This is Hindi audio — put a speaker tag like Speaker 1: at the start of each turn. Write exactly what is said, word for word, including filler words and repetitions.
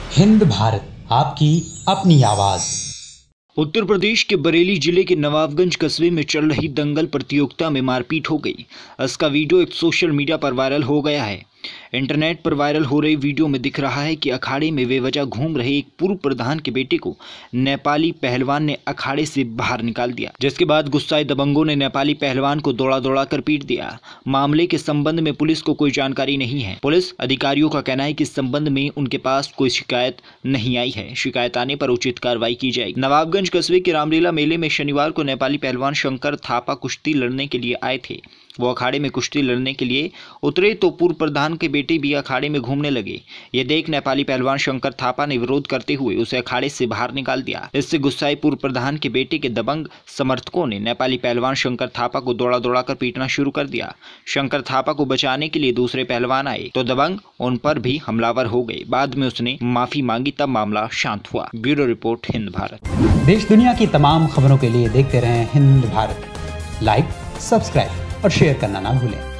Speaker 1: हिंद भारत, आपकी अपनी आवाज।
Speaker 2: उत्तर प्रदेश के बरेली जिले के नवाबगंज कस्बे में चल रही दंगल प्रतियोगिता में मारपीट हो गई। इसका वीडियो एक सोशल मीडिया पर वायरल हो गया है। इंटरनेट पर वायरल हो रही वीडियो में दिख रहा है कि अखाड़े में बेवजह घूम रहे एक पूर्व प्रधान के बेटे को नेपाली पहलवान ने अखाड़े से बाहर निकाल दिया, जिसके बाद गुस्साए दबंगों ने नेपाली पहलवान को दौड़ा दौड़ा कर पीट दिया। मामले के संबंध में पुलिस को कोई जानकारी नहीं है। पुलिस अधिकारियों का कहना है कि इस संबंध में उनके पास कोई शिकायत नहीं आई है। शिकायत आने पर उचित कार्रवाई की जाएगी। नवाबगंज कस्बे के रामलीला मेले में शनिवार को नेपाली पहलवान शंकर थापा कुश्ती लड़ने के लिए आए थे। वो अखाड़े में कुश्ती लड़ने के लिए उतरे तो पूर्व प्रधान के बेटे भी अखाड़े में घूमने लगे। ये देख नेपाली पहलवान शंकर थापा ने विरोध करते हुए उसे अखाड़े से बाहर निकाल दिया। इससे गुस्साए पूर्व प्रधान के बेटे के दबंग समर्थकों ने नेपाली पहलवान शंकर थापा को दौड़ा दौड़ा कर पीटना शुरू कर दिया। शंकर थापा को बचाने के लिए दूसरे पहलवान आए तो दबंग उन पर भी हमलावर हो गए। बाद में उसने माफी मांगी, तब मामला शांत हुआ। Bureau report, Hind Bharat.
Speaker 1: देश दुनिया की तमाम खबरों के लिए देखते रहें हिंद भारत। लाइक, सब्सक्राइब और शेयर करना ना भूलें।